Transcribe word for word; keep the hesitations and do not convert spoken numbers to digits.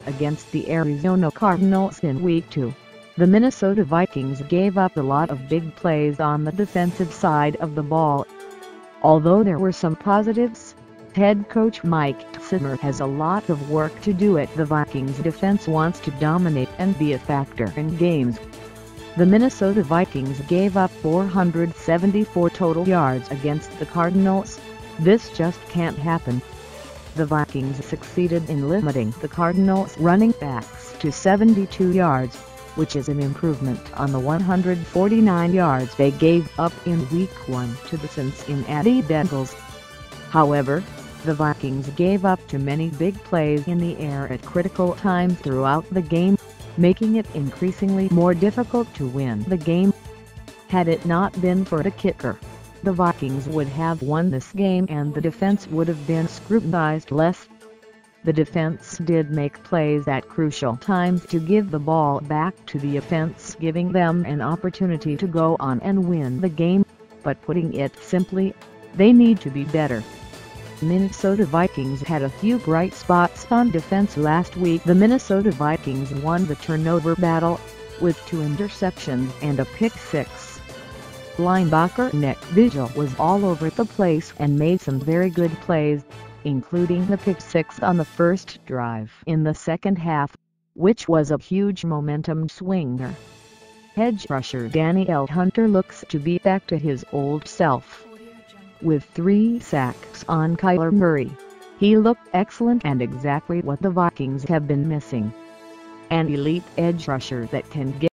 against the Arizona Cardinals in Week two. The Minnesota Vikings gave up a lot of big plays on the defensive side of the ball. Although there were some positives, head coach Mike Zimmer has a lot of work to do as the Vikings defense wants to dominate and be a factor in games. The Minnesota Vikings gave up four hundred seventy-four total yards against the Cardinals. This just can't happen. The Vikings succeeded in limiting the Cardinals' running backs to seventy-two yards, which is an improvement on the one hundred forty-nine yards they gave up in Week one to the Cincinnati Bengals. However, the Vikings gave up too many big plays in the air at critical times throughout the game, making it increasingly more difficult to win the game. Had it not been for the kicker, the Vikings would have won this game and the defense would have been scrutinized less. The defense did make plays at crucial times to give the ball back to the offense, giving them an opportunity to go on and win the game, but putting it simply, they need to be better. Minnesota Vikings had a few bright spots on defense last week. The Minnesota Vikings won the turnover battle, with two interceptions and a pick six. Linebacker Nick Vigil was all over the place and made some very good plays, including the pick six on the first drive in the second half, which was a huge momentum swinger. Edge rusher Danielle Hunter looks to be back to his old self. With three sacks on Kyler Murray, he looked excellent and exactly what the Vikings have been missing. An elite edge rusher that can get